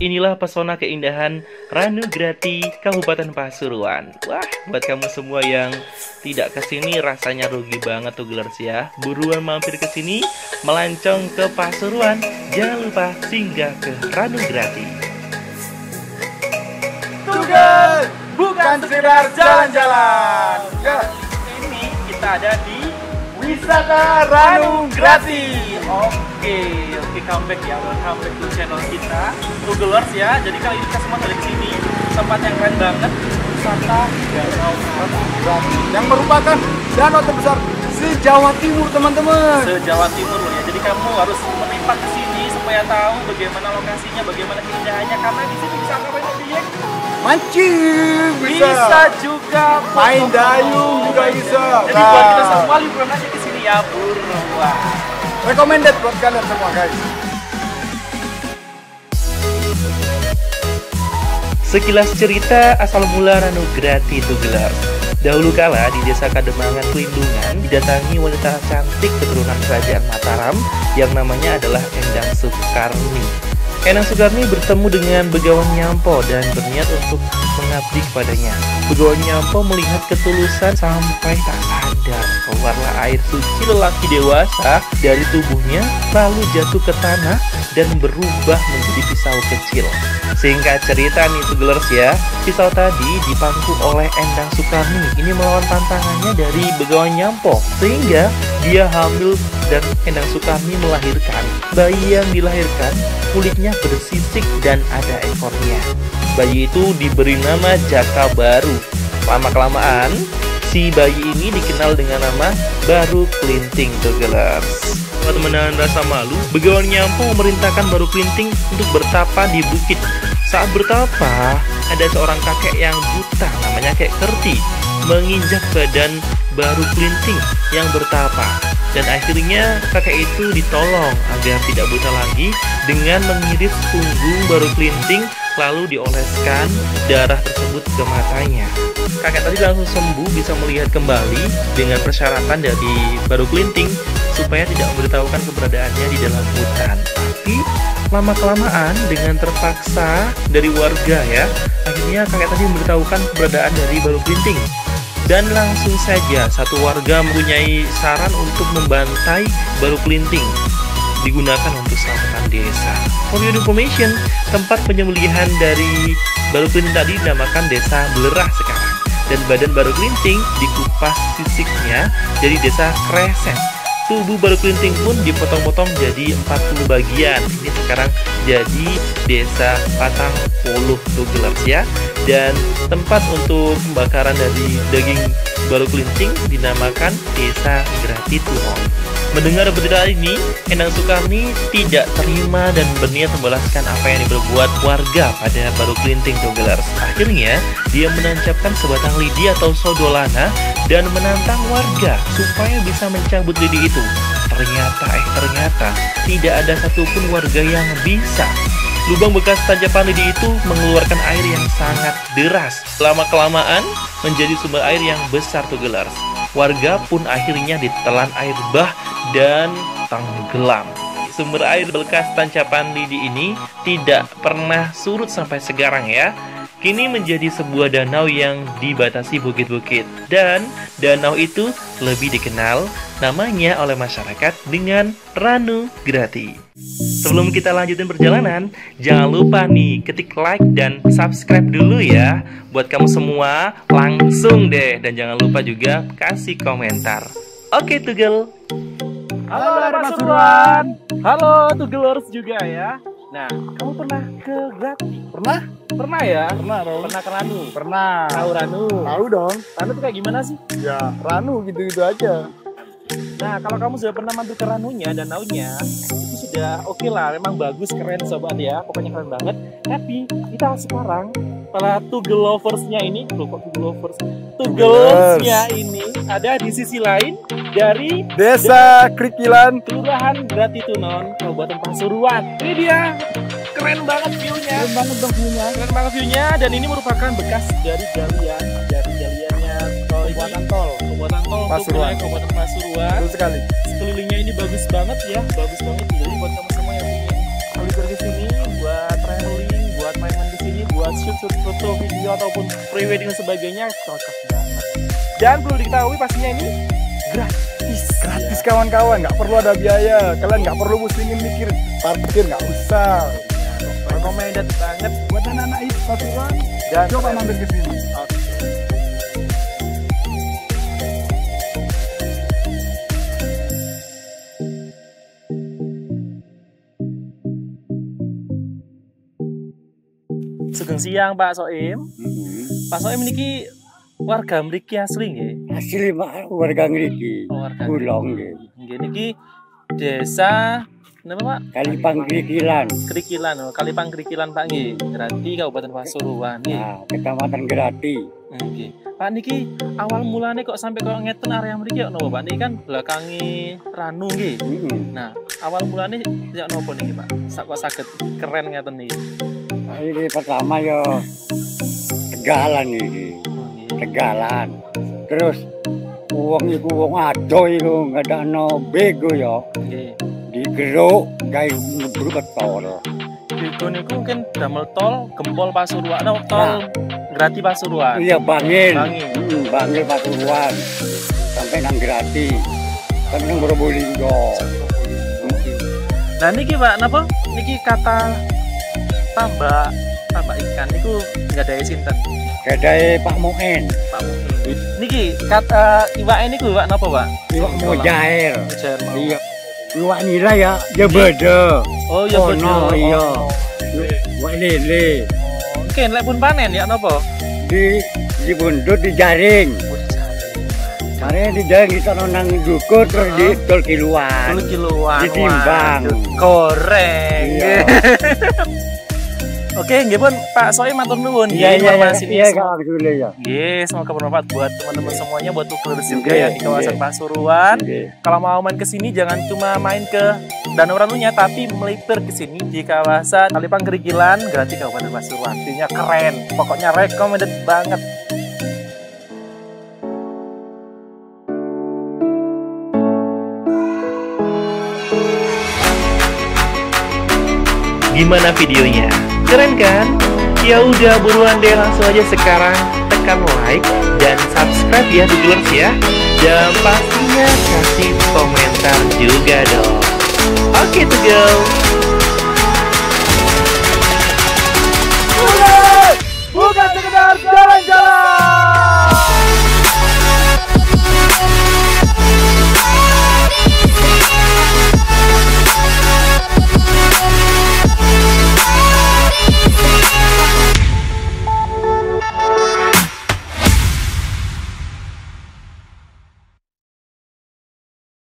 inilah pesona keindahan Ranu Grati, Kabupaten Pasuruan. Wah, buat kamu semua yang tidak kesini rasanya rugi banget tuh Gelers ya. Buruan mampir ke sini, melancong ke Pasuruan. Jangan lupa singgah ke Ranu Grati. Tugas bukan sekedar jalan-jalan. Ya, Ini kita ada di wisata Ranu Grati. Oke, comeback ya, welcome back to channel kita, Googlers ya. Jadi kali ini kita semua dari sini, tempat yang keren banget, wisata Danau Grati yang merupakan danau terbesar se-Jawa Timur, teman-teman. Se-Jawa Timur loh ya. Jadi kamu harus melipat ke sini supaya tahu bagaimana lokasinya, bagaimana keindahannya. Karena di sini bisa ngapain aja? Mancing Bisa juga main foto-foto. dayung juga bisa. Jadi buat kita semua liburan aja ke sini ya, buruan. Recommended buat kalian semua, guys. Sekilas cerita asal mula Ranu Grati itu Gelers. Dahulu kala di desa Kademangan Pelindungan didatangi wanita cantik keturunan kerajaan Mataram yang namanya adalah Endang Sukarni. Endang Sukarni bertemu dengan Begawan Nyampo dan berniat untuk mengabdi kepadanya. Begawan Nyampo melihat ketulusan sampai tak sadar keluarlah air suci lelaki dewasa dari tubuhnya lalu jatuh ke tanah dan berubah menjadi pisau kecil. Singkat cerita nih Gelers ya, pisau tadi dipangku oleh Endang Sukarni ini melawan tantangannya dari Begawan Nyampo sehingga dia hamil dan Endang Sukarni melahirkan. Bayi yang dilahirkan kulitnya bersisik dan ada ekornya. Bayi itu diberi nama Jaka Baru. Lama-kelamaan si bayi ini dikenal dengan nama Baru Klinting tuh Gelers. Saat menahan rasa malu, Begawan Nyampo memerintahkan Baru Klinting untuk bertapa di bukit. Saat bertapa, ada seorang kakek yang buta namanya Kek Kerti menginjak badan Baru Klinting yang bertapa. Dan akhirnya kakek itu ditolong agar tidak buta lagi dengan mengiris punggung Baru Klinting lalu dioleskan darah tersebut ke matanya. Kakek tadi langsung sembuh, bisa melihat kembali dengan persyaratan dari Baru Klinting supaya tidak memberitahukan keberadaannya di dalam hutan. Tapi lama-kelamaan dengan terpaksa dari warga ya, akhirnya kakek tadi memberitahukan keberadaan dari Baru Klinting. Dan langsung saja satu warga mempunyai saran untuk membantai Baru Klinting, digunakan untuk selamatan desa. For your information, tempat penyembelihan dari Baru Klinting tadi dinamakan Desa Belerah sekarang. Dan badan Baru Klinting dikupas sisiknya jadi Desa Kresek. Tubuh Baru Klinting pun dipotong-potong jadi 40 bagian. Ini sekarang jadi Desa Patang Puluh tuh Gelers ya. Dan tempat untuk pembakaran dari daging Baru Klinting dinamakan Desa Grati Tuhon. Mendengar berita ini, Endang Sukarni tidak terima dan berniat membalaskan apa yang diperbuat warga pada Baru Klinting tuh Gelers. Akhirnya, dia menancapkan sebatang lidi atau sodolana dan menantang warga supaya bisa mencabut lidi itu. Ternyata tidak ada satupun warga yang bisa. Lubang bekas tanjapan lidi itu mengeluarkan air yang sangat deras. Lama-kelamaan menjadi sumber air yang besar tuh Gelers. Warga pun akhirnya ditelan air bah dan tenggelam. Sumber air bekas tanjapan lidi ini tidak pernah surut sampai sekarang ya. Kini menjadi sebuah danau yang dibatasi bukit-bukit. Dan danau itu lebih dikenal namanya oleh masyarakat dengan Ranu Grati. Sebelum kita lanjutin perjalanan, jangan lupa nih ketik like dan subscribe dulu ya. Buat kamu semua langsung deh. Dan jangan lupa juga kasih komentar. Oke Tugel. Halo dari Pasuruan. Halo Tugelers juga ya. Nah, kamu pernah ke Grati? Pernah? Pernah ya? Pernah dong. Pernah ke Ranu? Pernah. Tahu Ranu? Tahu dong. Ranu tuh kayak gimana sih? Ya, Ranu gitu-gitu aja. Nah, kalau kamu sudah pernah mampir ke Ranunya, danaunya, itu sudah oke lah, memang bagus, keren sobat ya, pokoknya keren banget. Tapi kita sekarang para Tugel lovers-nya ini, Tugelovers-nya ini ada di sisi lain dari Desa Krikilan, Kelurahan Grati Tuhon, Kabupaten Pasuruan. Ini dia, keren banget view-nya. keren banget dong punya. Keren banget view-nya, dan ini merupakan bekas dari galiannya tol Pembuatan tol. Pembuatan tol Pasuruan. untuk Kabupaten Pasuruan. Betul sekali. Sekelilingnya ini bagus banget ya, bagus banget. Jadi buat kamu semua yang ingin mampir ke sini buat traveling, shoot foto, video ataupun prewedding dan sebagainya cocok banget. Dan perlu diketahui pastinya ini gratis kawan-kawan, nggak perlu ada biaya, kalian nggak perlu musingin mikir parkir, nggak usah. Recommended banget Buat anak-anak itu Pasuruan, dan coba mampir ke sini. Sugeng siang Pak Soim. Pak Soim niki warga mriki asli nggih? Asli Pak, warga ngriki. Oh, warga Kulong nggih. Nggih niki desa napa Pak? Kalipang Krikilan. Krikilan, Kalipang Krikilan Pak nggih. Berarti Kabupaten Pasuruan nggih. Nah, Kecamatan Grati. Nggih. Pak niki awal mulane kok sampai kok ngeten area mriki kok napa Pak? Niki kan belakangi Ranu nggih. Nah, awal mulane ya napa niki Pak? Sak kok saged keren ngeten niki. Ini pertama yo Tegalan ini. Tegalan. Terus wong iku wong ado iku ngadakno bego yo. Nggih. Digeruk gawe ngebru tol. Bego niku mungkin damel tol Gempol Pasuruan, tol Grati Pasuruan. Iya Bangil. Bangil. Bangil Pasuruan. Sampai nang Grati. Sampai nang Probolinggo. Nah niki Pak, napa? Niki kata tambak ikan niku nggak ada sinten. Kedai Pak Moen. Pak Muin. Niki kata iwake niku Pak napa Pak? Iwak mojair. Mojair. Iya. Iwak nila ya, ya beda. Oh ya bener. Iya. Iwak lele. Oke, lek pun panen ya napa? Di bundut di jaring. Karena di jaring kita nang dukur terus di tol kiluan. Ditimbang. Goreng. Iya. Oke, nggih pun Pak Soim matur nuwun Iya, informasi ini. Iya, Kak Abdullah ya. Nggih, semoga bermanfaat buat teman-teman semuanya, buat turis juga ya di kawasan Pasuruan. Kalau mau main ke sini jangan cuma main ke Danau Ranunya, tapi melipir ke sini di kawasan Kalipang Krikilan, Grati Kabupaten Pasuruan. Artinya keren, pokoknya recommended banget. Gimana videonya? Keren kan? Ya udah buruan deh, langsung aja sekarang tekan like dan subscribe ya Duglers ya. Dan pastinya kasih komentar juga dong. Oke tuh girls. Bukan sekedar jalan-jalan.